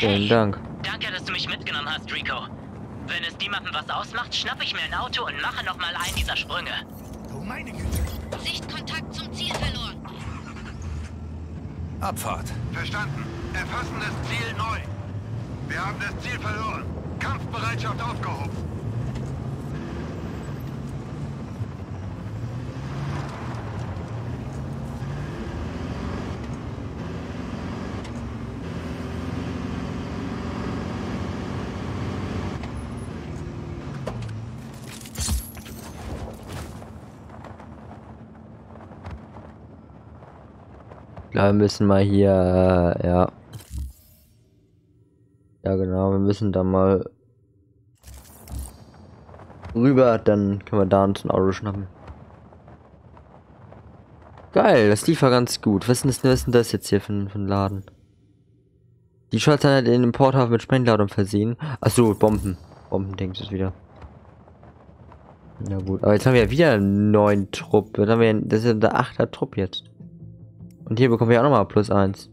Vielen Dank. Danke, dass du mich mitgenommen hast, Rico. Wenn es niemandem was ausmacht, schnapp ich mir ein Auto und mache nochmal einen dieser Sprünge. Du meine Güte. Sichtkontakt zum Ziel verloren. Abfahrt. Verstanden. Erfassen das Ziel neu. Wir haben das Ziel verloren. Kampfbereitschaft aufgehoben. Ja, wir müssen mal hier, ja. Ja, genau, wir müssen da mal rüber, dann können wir da uns ein Auto schnappen. Geil, das lief ja ganz gut. Was ist denn das jetzt hier für ein Laden? Die Schalter hat in den Porthafen mit Sprengladung versehen. Achso, Bomben. Bomben, denkt es wieder. Na gut, aber jetzt haben wir ja wieder einen neuen Trupp. Dann haben wir, das ist ja der 8er Trupp jetzt. Und hier bekommen wir auch nochmal +1.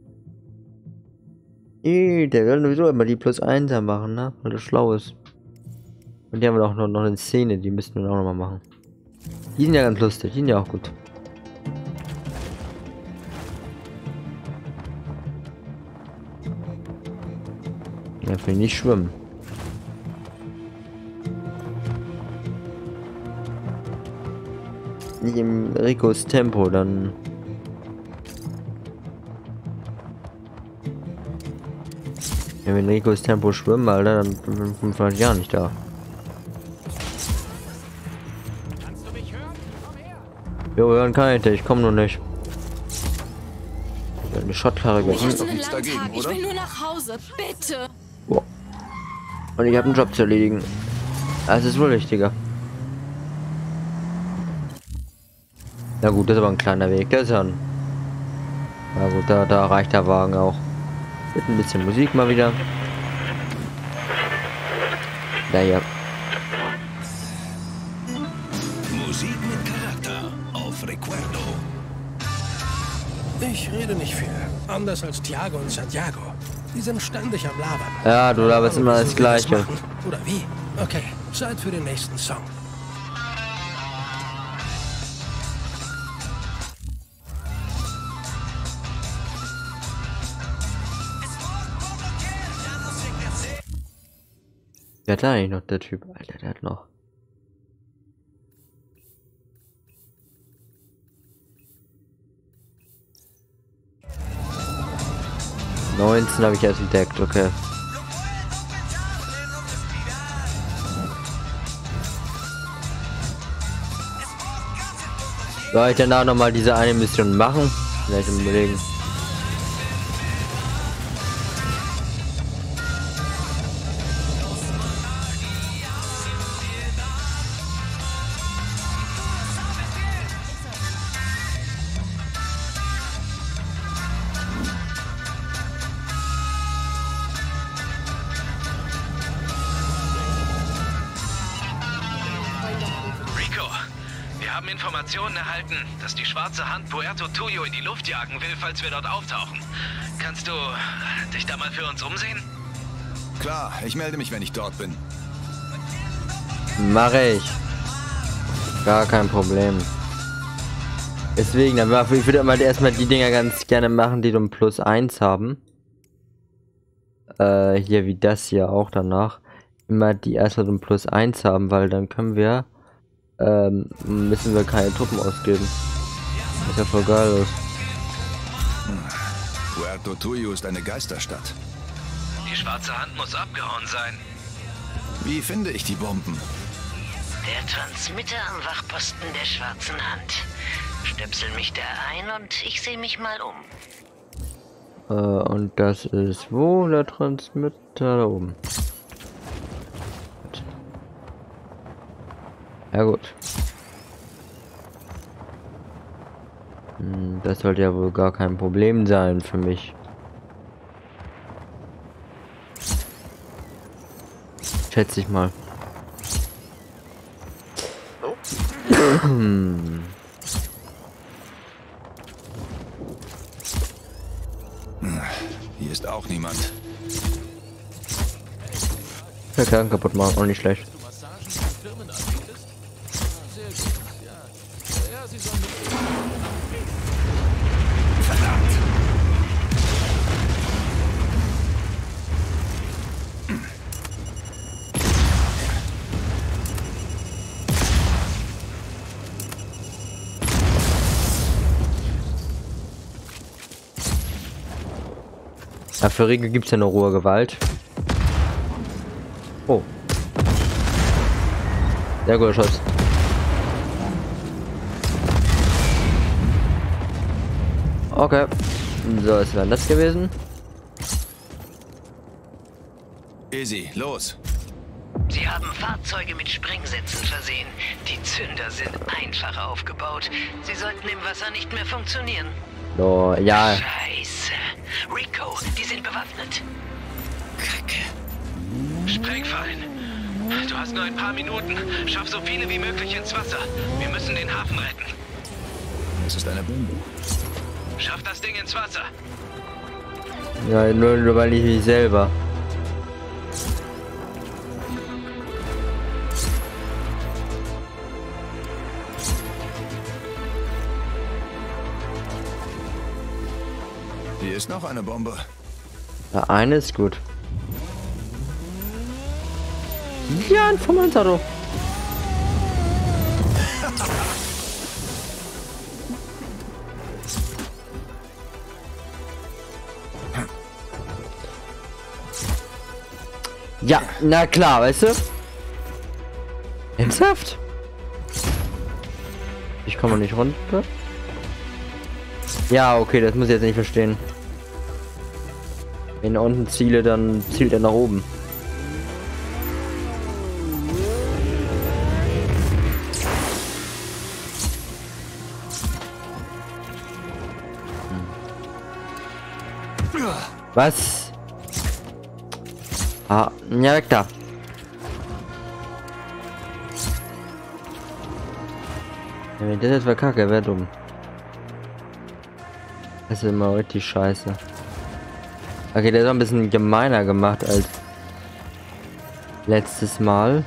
Der will sowieso immer die +1er machen, ne? Weil das schlau ist. Und die haben wir auch noch eine Szene, die müssten wir auch nochmal machen. Die sind ja ganz lustig, die sind ja auch gut. Ja, will nicht schwimmen. Nicht im Ricos Tempo, dann. Ja, wenn Ricos Tempo schwimmen, Alter, dann bin ich 25 Jahre nicht da. Kannst du mich hören? Komm her. Jo, hören kann ich nicht, ich komm nur nicht. Ja, eine Schottkarre Ich gefunden. muss einen nichts dagegen, Landtag. Ich oder? will nur nach Hause. Bitte. Boah. Und ich habe einen Job zu erledigen. Das ist wohl wichtiger. Na gut, das ist aber ein kleiner Weg. Das ist ja ein... Na gut, da reicht der Wagen auch. Mit ein bisschen Musik mal wieder. Naja. Musik mit Charakter auf Recuerdo. Ich rede nicht viel. Anders als Thiago und Santiago. Die sind ständig am Labern. Ja, du laberst immer das Wieso wir das Gleiche. machen. Oder wie? Okay, Zeit für den nächsten Song. Wer hat da eigentlich noch, der Typ? Alter, der hat noch. ...19 habe ich erst entdeckt, okay. Soll ich danach nochmal diese eine Mission machen? Vielleicht überlegen. Rico, wir haben Informationen erhalten, dass die schwarze Hand Puerto Tuyo in die Luft jagen will, falls wir dort auftauchen. Kannst du dich da mal für uns umsehen? Klar, ich melde mich, wenn ich dort bin. Mache ich. Gar kein Problem. Deswegen, ich würde mal erstmal die Dinger ganz gerne machen, die um +1 haben. Hier wie das hier auch danach. Immer die erstmal um +1 haben, weil dann können wir, müssen wir keine Truppen ausgeben. Das ist ja voll geil aus. Puerto Tuyo ist eine Geisterstadt. Die schwarze Hand muss abgehauen sein. Wie finde ich die Bomben? Der Transmitter am Wachposten der schwarzen Hand. Stöpsel mich da ein und ich sehe mich mal um. Und das ist wo der Transmitter da oben. Gut. Ja gut. Das sollte ja wohl gar kein Problem sein für mich. Schätze ich mal. Hier ist auch niemand. Wand. Der Kern kaputt machen, auch nicht schlecht. Ja, für Regel gibt es ja nur rohe Gewalt. Oh. Sehr guter Schuss. Okay. So, ist dann das gewesen. Easy, los. Sie haben Fahrzeuge mit Sprengsätzen versehen. Die Zünder sind einfach aufgebaut. Sie sollten im Wasser nicht mehr funktionieren. So, ja. Scheiße. Rico, die sind bewaffnet. Kacke. Sprengfallen. Du hast nur ein paar Minuten. Schaff so viele wie möglich ins Wasser. Wir müssen den Hafen retten. Es ist eine Bombe. Schaff das Ding ins Wasser. Ja, nur weil ich mich selber. Hier ist noch eine Bombe. Ja, eine ist gut. Ja, ein Formantado. Ja, na klar, weißt du? Ernsthaft? Ich komme nicht runter. Ja, okay, das muss ich jetzt nicht verstehen. Wenn er unten ziele, dann zielt er nach oben. Was? Ah, ja, weg da. Ja, wenn das jetzt verkacke, wäre dumm. Das ist immer richtig scheiße. Okay, der ist auch ein bisschen gemeiner gemacht als letztes Mal.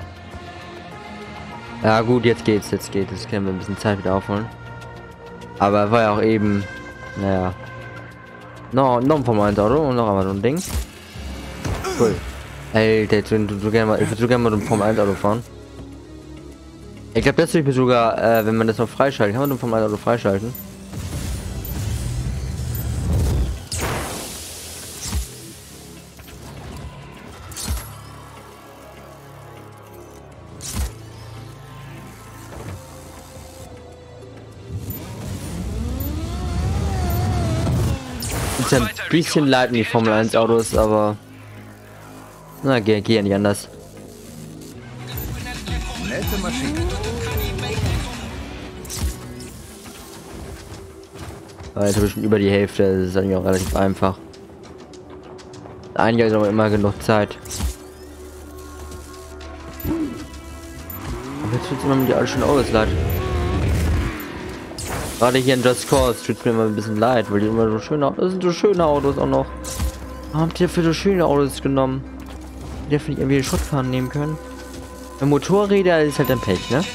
Ja gut, jetzt geht's. Jetzt können wir ein bisschen Zeit wieder aufholen. Aber war ja auch eben, naja, noch ein Formel-1-Auto und noch einmal so ein Ding. Cool. Ey, ich würde gerne mal so ein Formel-1-Auto fahren. Ich glaube, das würde ich sogar, wenn man das noch freischalten kann, man ein Formel-1-Auto freischalten. Ist ja ein bisschen leid, die Formel 1 Autos, aber na, geht ja nicht anders. Nette Maschine. Jetzt habe ich schon über die Hälfte, das ist eigentlich auch relativ einfach. Eigentlich ist aber immer genug Zeit. Aber jetzt tut es immer mit alles schon alles leid. Gerade hier in Just Cause tut es mir immer ein bisschen leid, weil die immer so schöne Autos, das sind so schöne Autos auch noch. Habt ihr für so schöne Autos genommen? Die dürfen nicht irgendwie Schrottkarren nehmen können. Bei Motorräder ist halt ein Pech, ne?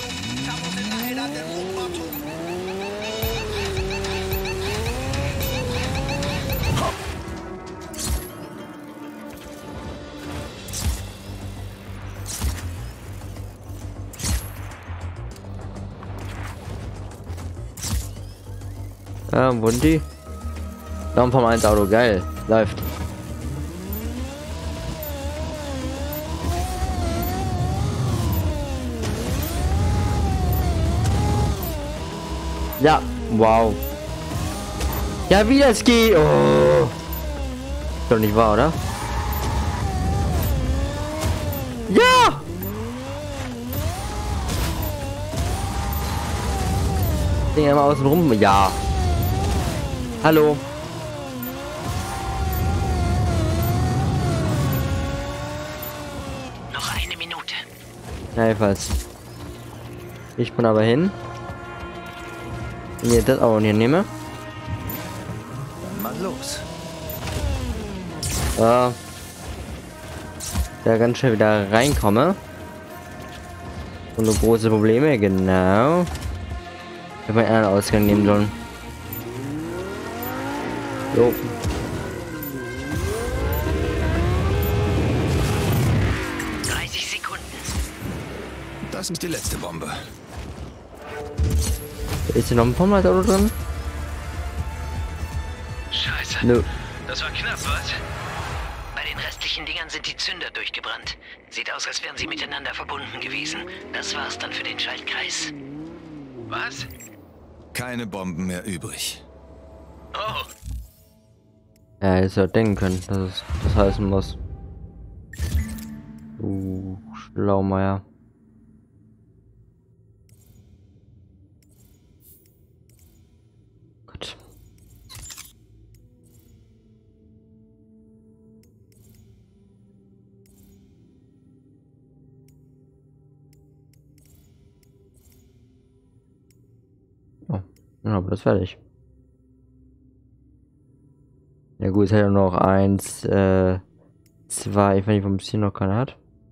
Ja, wurden die? Darum vom 1 Auto, geil. Läuft. Ja, wow. Ja, wie das geht. Oh. Ist doch nicht wahr, oder? Ja! Ding einmal außen rum. Ja. Hallo. Noch eine Minute. Ja, jedenfalls. Ich bin aber hin. Wenn ihr das auch hier nehme. Dann mal los. Da ganz schnell wieder reinkomme. Ohne große Probleme, genau. Ich hätte meinen anderen Ausgang nehmen sollen. Jo. Das ist die letzte Bombe. Ist hier noch ein Pommes-Auto drin? Scheiße. Nö. Das war knapp, was? Bei den restlichen Dingern sind die Zünder durchgebrannt. Sieht aus, als wären sie miteinander verbunden gewesen. Das war's dann für den Schaltkreis. Was? Keine Bomben mehr übrig. Oh, Ja, hätte ja denken können, dass es das heißen muss. Schlaumeier. Gut. Oh, ja, aber das fertig. Ja gut, es hat ja noch 1, 2, wenn ich vom Ziel noch keine hat.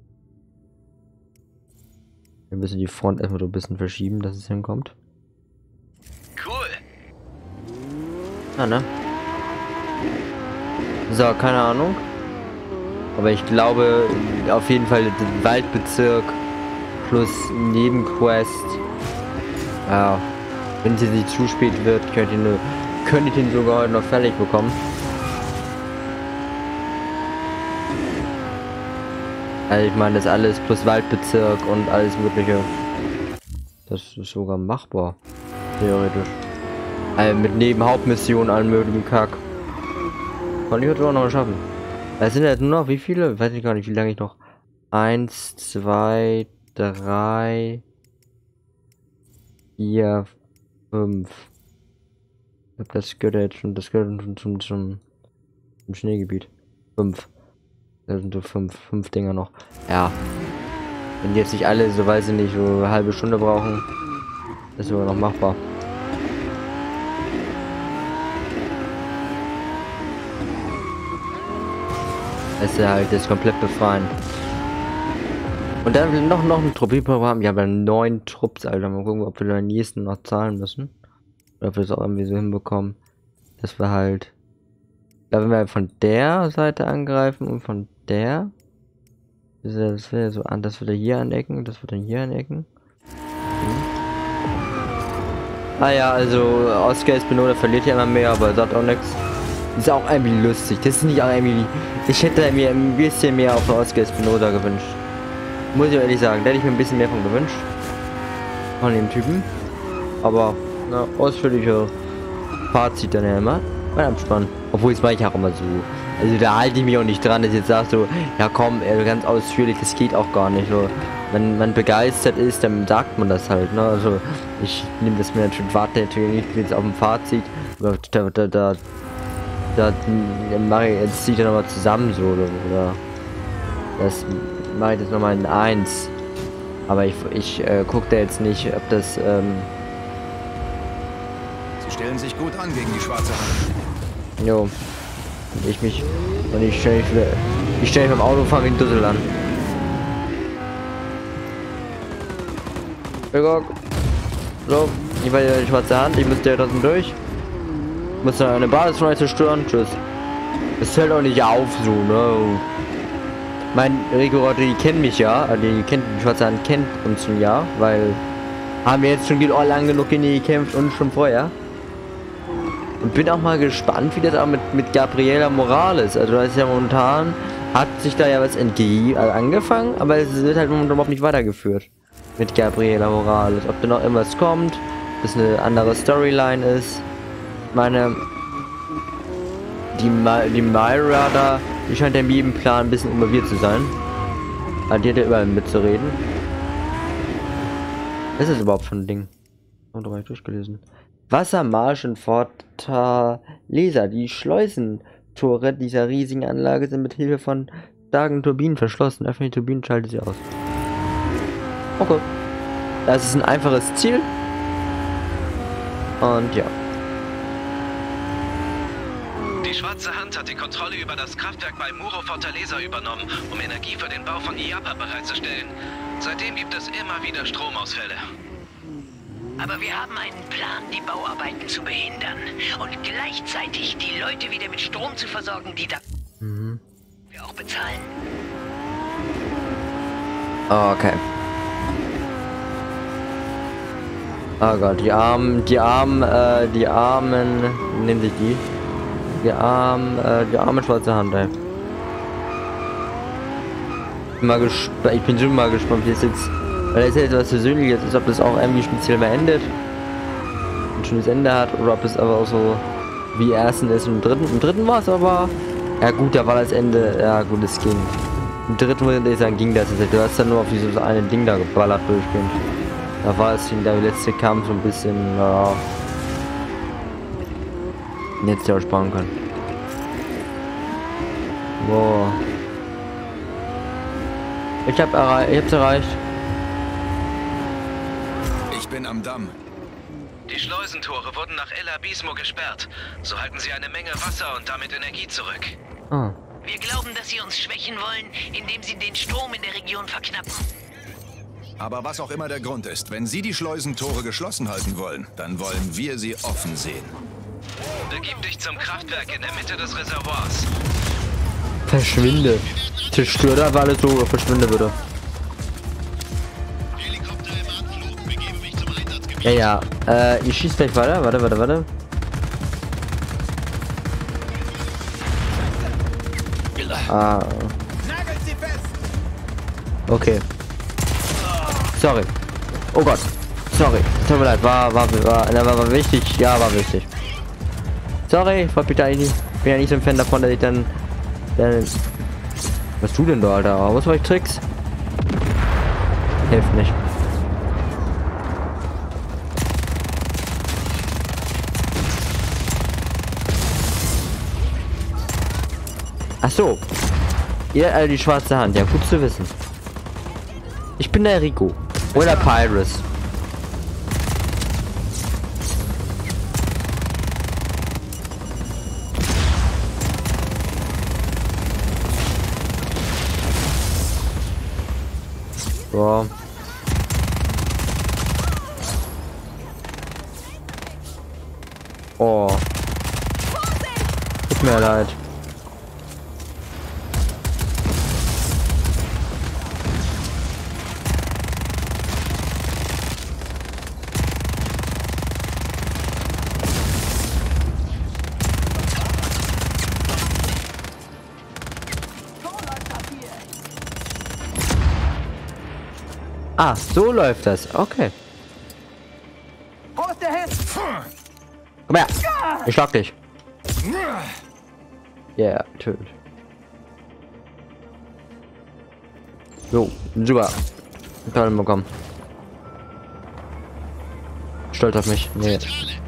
Wir müssen die Front erstmal so ein bisschen verschieben, dass es hinkommt. cool. Ah, ne? So, keine Ahnung. Aber ich glaube, auf jeden Fall den Waldbezirk plus Nebenquest. Ja, wenn es jetzt nicht zu spät wird, könnte ich den sogar heute noch fertig bekommen. Also ich meine, das alles plus Waldbezirk und alles mögliche. Das ist sogar machbar. Theoretisch. Also mit Nebenhauptmissionen, allen möglichen Kack. Kann ich heute auch noch schaffen. Es sind jetzt nur noch wie viele? Weiß ich gar nicht, wie lange ich noch. 1, 2, 3, 4, 5. Ich glaube, das gehört jetzt schon, das gehört schon zum Schneegebiet. 5. Das sind so 5 Dinger noch. Ja. Wenn die jetzt nicht alle, so weiß ich nicht, so eine halbe Stunde brauchen, ist sogar noch machbar. Es ist halt das komplett befreien. Und dann noch ein Truppierprogramm. Wir haben ja 9 Trupps, Alter. Mal gucken, ob wir den nächsten noch zahlen müssen. Oder ob wir es auch irgendwie so hinbekommen. Dass wir halt. Da wenn wir von der Seite angreifen und von der. Das wird ja so an, das wird er hier anecken, das wird dann hier anecken. Ah ja, also Oscar Espinosa verliert ja immer mehr, aber sagt auch nichts. Ist auch irgendwie lustig. Das ist nicht auch irgendwie. Ich hätte mir ein bisschen mehr auf Oscar Espinosa gewünscht. Muss ich ehrlich sagen, da hätte ich mir ein bisschen mehr von gewünscht. Von dem Typen. Aber na, ausführliche Fazit dann ja immer. Mein Abspann. Obwohl, das mache ich auch immer so. Also da halte ich mich auch nicht dran, dass ich jetzt sagst so, ja komm, ganz ausführlich, das geht auch gar nicht. So, wenn man begeistert ist, dann sagt man das halt, ne? Also ich nehme das mir natürlich, warte natürlich nicht jetzt auf dem Fazit. Da mache ich jetzt ziehe ich nochmal zusammen so oder das mache ich jetzt nochmal in 1. Aber ich gucke da jetzt nicht, ob das Sie stellen sich gut an gegen die schwarze Hand. jo. Und ich stelle mich beim Autofahren wie ein Dussel an. So, ich war die schwarze Hand, ich müsste ja trotzdem durch. Ich muss da eine Basis von euch zerstören. Tschüss. Es fällt auch nicht auf, so, ne? Mein Rico, die kennen mich ja, die schwarze Hand kennt uns schon ja, weil haben wir jetzt schon lang genug gegen die gekämpft und schon vorher. Und bin auch mal gespannt, wie das auch mit Gabriela Morales. Also das ist ja momentan, hat sich da ja was angefangen, aber es wird halt momentan überhaupt nicht weitergeführt. Mit Gabriela Morales. Ob da noch irgendwas kommt, dass eine andere Storyline ist. Ich meine, die Myra da, die scheint ja in jedem Plan ein bisschen involviert zu sein. Aber die hat ja überall mitzureden. Was ist das überhaupt für ein Ding? Oh, da war ich durchgelesen. Wassermarsch in Fortaleza. Die Schleusentore dieser riesigen Anlage sind mit Hilfe von starken Turbinen verschlossen. Öffne die Turbinen, schalte sie aus. Okay. Das ist ein einfaches Ziel. Und ja. Die schwarze Hand Hand hat die Kontrolle über das Kraftwerk bei Muro Fortaleza übernommen, um Energie für den Bau von IAPA bereitzustellen. Seitdem gibt es immer wieder Stromausfälle. Aber wir haben einen Plan, die Bauarbeiten zu behindern und gleichzeitig die Leute wieder mit Strom zu versorgen, die da wir auch bezahlen. Okay. Oh Gott, die Armen, nehmen sich die arme schwarze Hand, ey. Ich bin schon mal gespannt, wie es jetzt, weil es ja etwas Persönliches ist, ob das auch irgendwie speziell beendet, ein schönes Ende hat, oder ob es aber auch so wie ersten ist und im dritten war es aber, ja gut, da war das Ende, ja gut, es ging. Im dritten würde ich sagen, ging das jetzt. Du hast dann nur auf dieses eine Ding da geballert durchgehend. Da war es der letzte Kampf so ein bisschen, ja. Jetzt ja auch sparen können. Wow. Ich hab's erreicht. Ich bin am Damm. Die Schleusentore wurden nach El Abismo gesperrt. So halten sie eine Menge Wasser und damit Energie zurück. Ah. Wir glauben, dass sie uns schwächen wollen, indem sie den Strom in der Region verknappen. Aber was auch immer der Grund ist, wenn Sie die Schleusentore geschlossen halten wollen, dann wollen wir sie offen sehen. Begib dich zum Kraftwerk in der Mitte des Reservoirs. Verschwinde. Zerstör da alles so, verschwinde bitte. Ja, ich schieß gleich weiter. Warte. Ah. Okay. Sorry. Oh Gott. Sorry. Tut mir leid. War wichtig. Ja, war wichtig. Sorry, freut mich da eigentlich. Bin ja nicht so ein Fan davon, dass ich dann was tust du denn da, Alter? Was war ich Tricks? Hilft nicht. Ach so. Ihr alle die schwarze Hand. Ja, gut zu wissen. Ich bin der Rico. Oder Pyrus. So. Oh. Tut mir leid. Ah, so läuft das. Okay. Komm her. Ich schlag dich. Yeah, tötet. So, super. Toll bekommen. Stolz auf mich. Nee.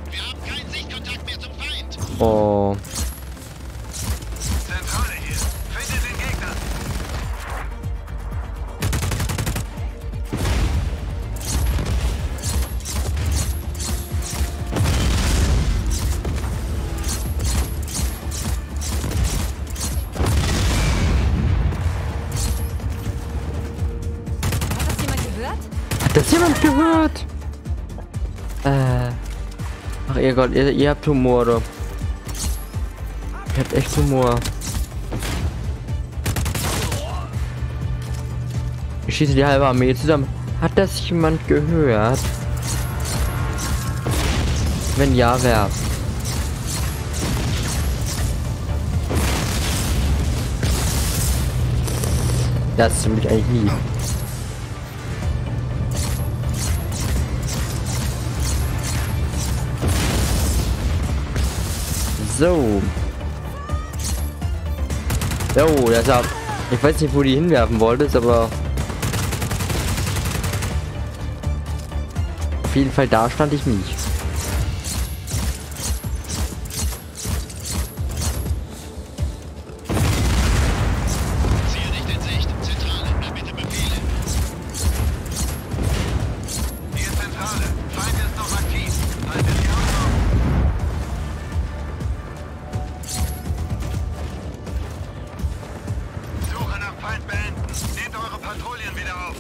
Oh. Zentrale hier. Findet den Gegner. Hat das jemand gehört? Ach ihr Gott, ihr habt Humor, oder? Ihr habt echt Humor. Ich schieße die halbe Armee zusammen. Hat das jemand gehört? Wenn ja, wer? Das ist nämlich eigentlich nie. So. So, deshalb. Ich weiß nicht, wo die hinwerfen wolltest, aber auf jeden Fall da stand ich nicht. Ziel nicht in Sicht. Zentrale, bitte Befehle. Hier Zentrale. Feind ist noch aktiv. Haltet die Augen Patrouillen wieder auf.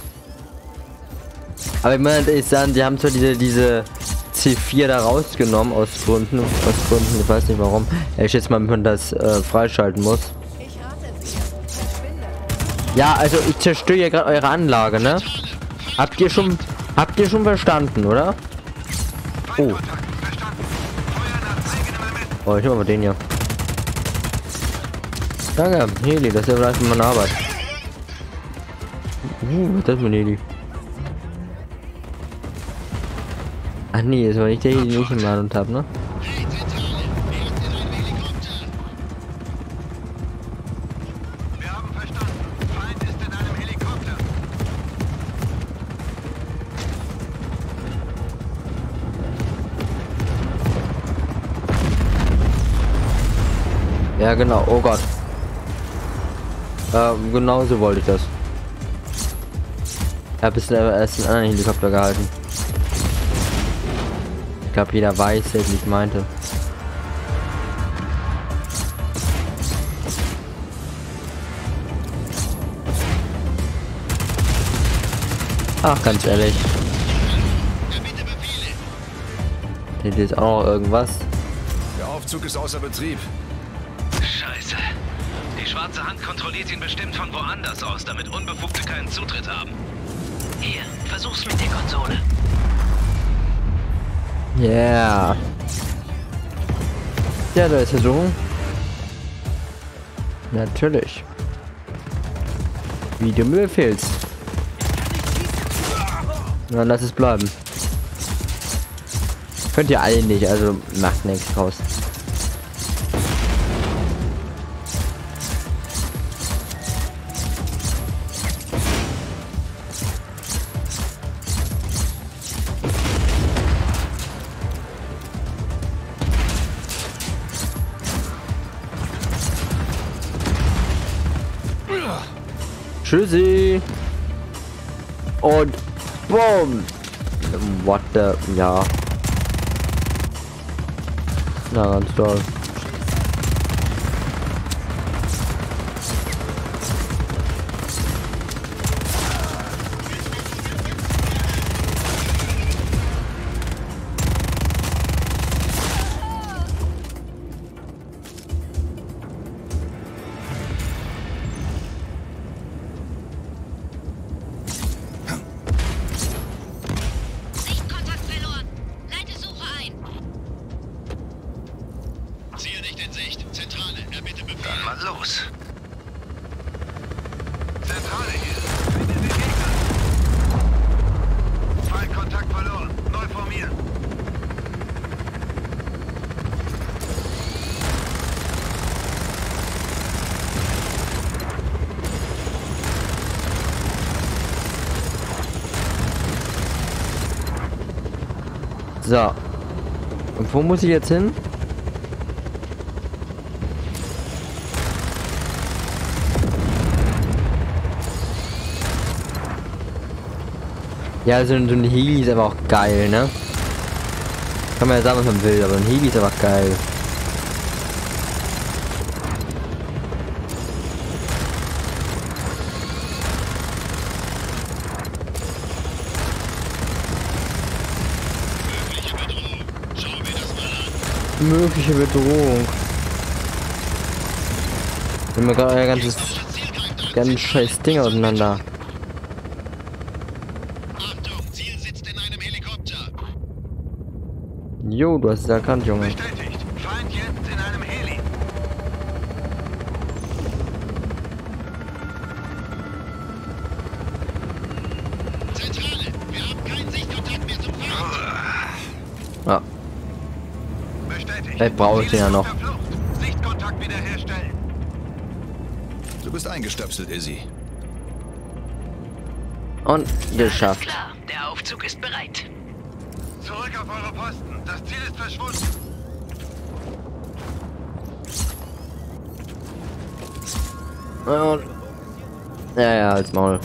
Aber ich meine, ich sagen, die haben zwar diese C4 da rausgenommen aus Gründen, ich weiß nicht warum. Ich schätze mal, wenn man das freischalten muss. Ja, also ich zerstöre ja gerade eure Anlage, ne? Habt ihr schon verstanden, oder? Oh. Oh, ich nehme mal den hier. Danke, Heli, das ist ja vielleicht meine Arbeit. Was ist das für ein Heli? Ach nee, das war nicht der Heli, den ich im Mann und hab, ne? Wir haben verstanden. Feind ist in einem Helikopter. Ja genau, oh Gott. Genau so wollte ich das. Ich habe bisher erst einen anderen Helikopter gehalten. Ich glaube, jeder weiß, wie ich meinte. Ach, ganz ehrlich. Hier ist auch noch irgendwas. Der Aufzug ist außer Betrieb. Scheiße. Die schwarze Hand kontrolliert ihn bestimmt von woanders aus, damit Unbefugte keinen Zutritt haben. Hier, versuch's mit der Konsole. Yeah. Ja, da ist er so. Natürlich. Wie du mir befehlst. Na, lass es bleiben. Könnt ihr alle nicht, also macht nichts raus. Tschüssi. Und boom. What the... Ja. Na, ganz toll. Sichtkontakt verloren. Leite Suche ein. Ziel nicht in Sicht. Zentrale, erbitte Befehl. Dann mal los. Zentrale hier. Finde den Gegner. Feindkontakt verloren. Neu formieren. So. Und wo muss ich jetzt hin? Ja, so ein Heli ist aber auch geil, ne? Kann man ja sagen, was man will, aber ein Heli ist aber geil. Mögliche Bedrohung. Nehmen wir gerade euer ganz scheiß Ding auseinander. Achtung, Ziel sitzt in einem Helikopter. Jo, du hast es erkannt, Junge. Bestätigt. Feind jetzt in einem Heli. Zentrale, wir haben keinen Sichtkontakt mehr zum Feind. Ja, Bestätigt. vielleicht brauche ich den ja noch. Sichtkontakt wiederherstellen. Du bist eingestöpselt, Izzy. Und Alles geschafft. klar, der Aufzug ist bereit. Zurück auf eure Posten. Das Ziel ist verschwunden. Und ja, als Maul.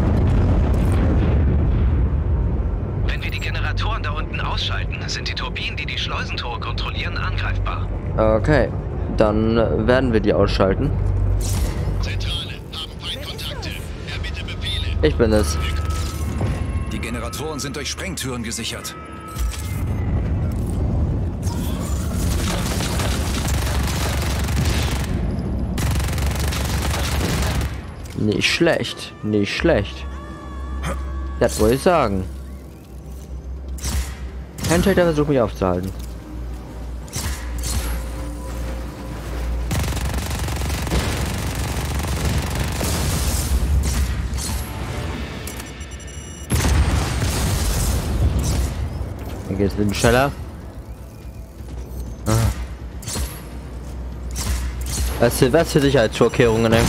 Wenn wir die Generatoren da unten ausschalten, sind die Turbinen, die die Schleusentore kontrollieren, angreifbar. Okay, dann werden wir die ausschalten. Zentrale, haben Feindkontakte. Erbitte Befehle. Ich bin es. Die Generatoren sind durch Sprengtüren gesichert. Nicht schlecht. Nicht schlecht. Das wollte ich sagen. Handheld versucht mich aufzuhalten. Dann geht's mit dem schneller. Was für Sicherheitsvorkehrungen, ne?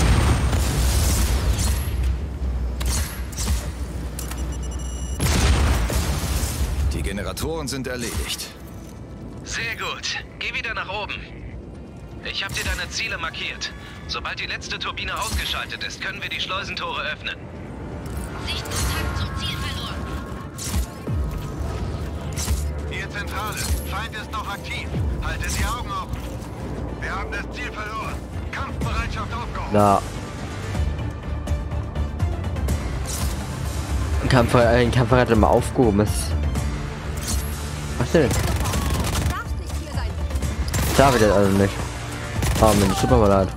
Die Generatoren sind erledigt. Sehr gut. Geh wieder nach oben. Ich habe dir deine Ziele markiert. Sobald die letzte Turbine ausgeschaltet ist, können wir die Schleusentore öffnen. Sichtkontakt zum Ziel verloren. Hier Zentrale. Feind ist noch aktiv. Haltet die Augen offen. Wir haben das Ziel verloren. Kampfbereitschaft aufgehoben. Na. Ein Kampfer hat immer aufgehoben. Was denn? Da wird er also nicht. Oh, mir ist super mal leid.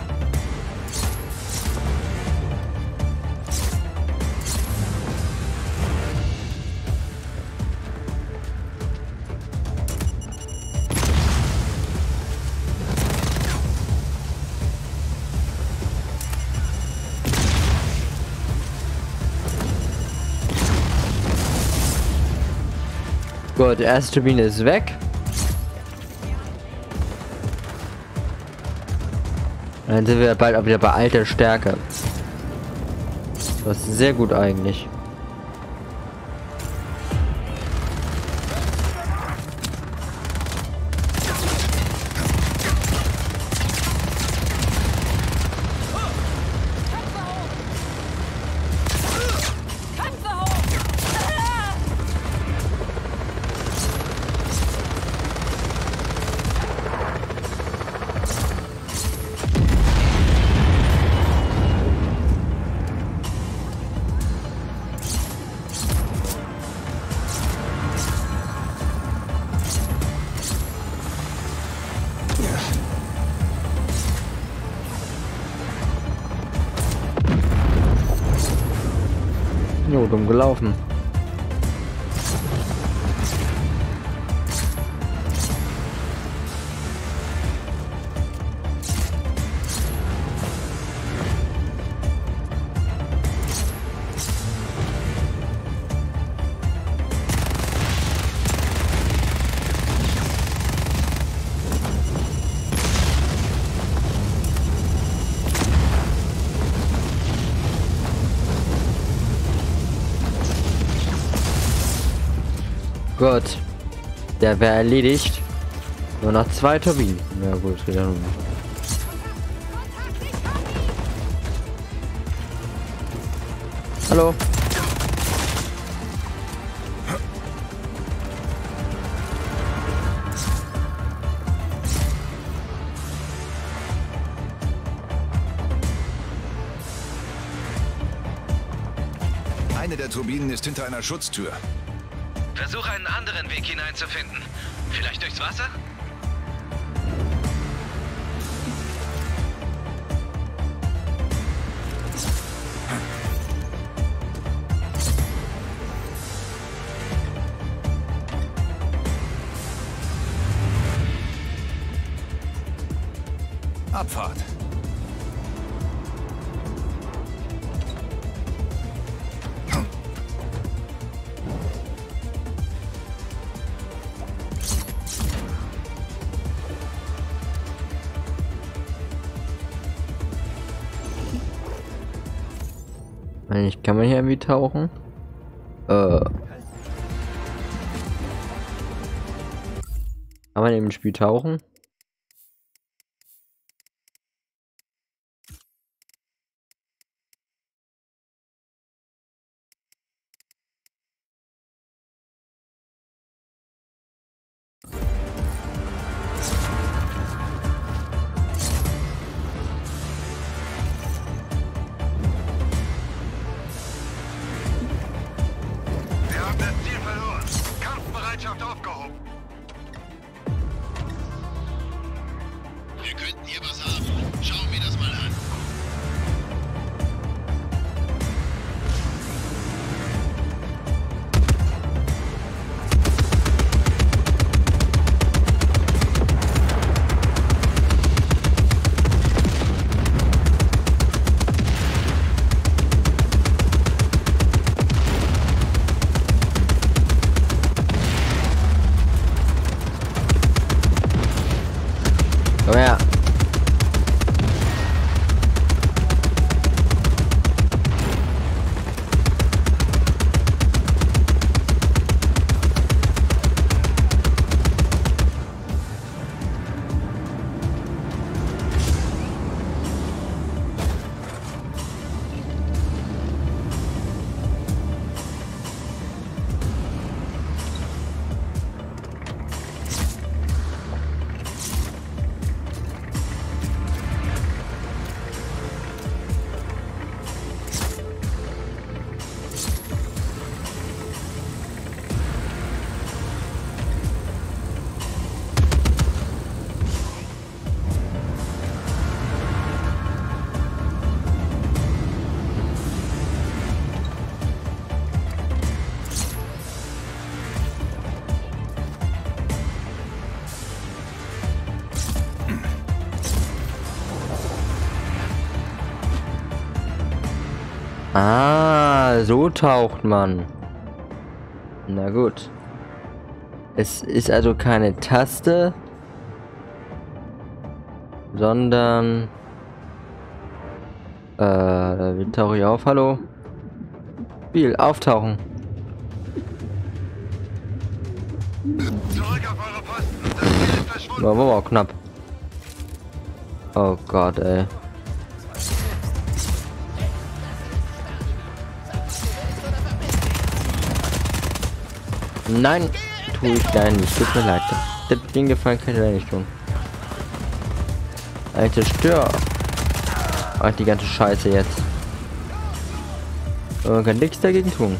Gut, die erste Turbine ist weg. Dann sind wir bald auch wieder bei alter Stärke. Das ist sehr gut eigentlich. Jo, dumm gelaufen. Gut. Der wäre erledigt. Nur noch 2 Turbinen. Ja gut, es geht ja nun. Hallo. Eine der Turbinen ist hinter einer Schutztür. Versuche einen anderen Weg hineinzufinden. Vielleicht durchs Wasser? Abfahrt. Eigentlich kann man hier irgendwie tauchen. Kann man im Spiel tauchen? Ah, so taucht man. Na gut. Es ist also keine Taste, sondern wie tauche ich auf? Hallo? Spiel, auftauchen. Zurück auf eure Posten. Das Ziel ist verschwunden. Wow, knapp. Oh Gott, ey. Nein, tue ich leider nicht. Tut mir leid. Das Ding gefallen kann ich leider nicht tun. Alter, stör. Ach, die ganze Scheiße jetzt. Man kann nichts dagegen tun.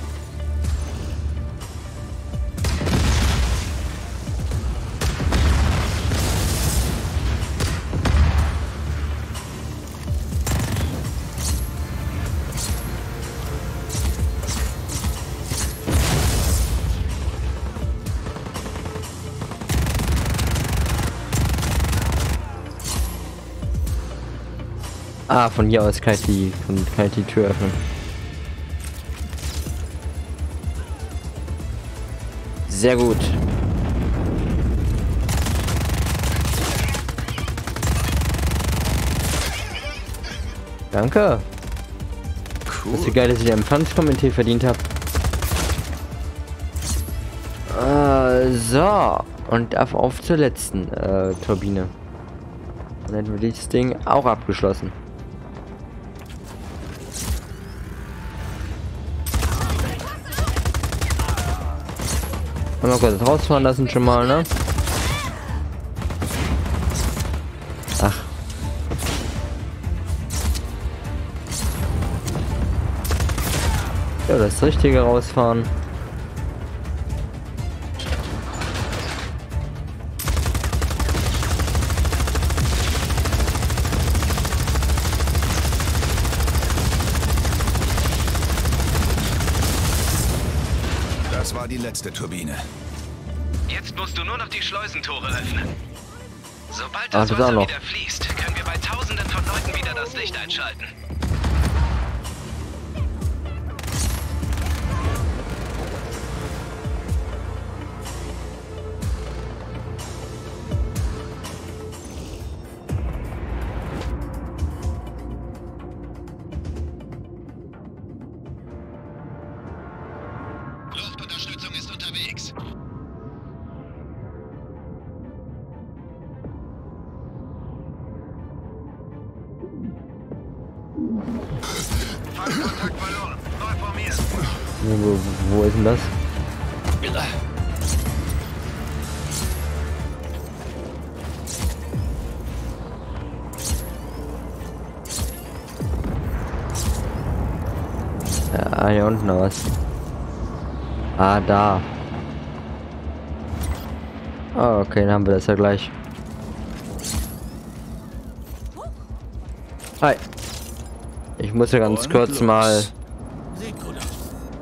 Ah, von hier aus kann ich die Tür öffnen. Sehr gut. Danke. Cool. Das ist so geil, dass ich den Empfangskomitee verdient habe. So. Und auf zur letzten Turbine. Dann hätten wir das Ding auch abgeschlossen. Mal kurz rausfahren lassen schon mal, ne? Ach. Ja, das Richtige rausfahren. Das war die letzte Turbine. Jetzt musst du nur noch die Schleusentore öffnen. Sobald Ah, das das auch Wasser noch. wieder fließt, können wir bei Tausenden von Leuten wieder das Licht einschalten. Luftunterstützung ist unterwegs. Kontakt verloren. Neu formiert. Wo ist denn das? Ja, hier unten noch was. Ah, da. Ah, okay, dann haben wir das ja gleich. Hi. Ich muss ja ganz Und kurz los. mal... Sieht gut aus.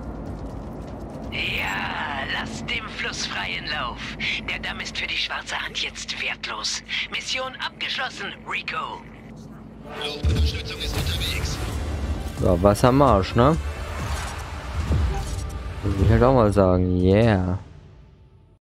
Ja, lass dem Fluss freien Lauf. Der Damm ist für die schwarze Hand jetzt wertlos. Mission abgeschlossen, Rico. Luftunterstützung ist unterwegs. So, Wassermarsch, ne? Will ich halt auch mal sagen, yeah.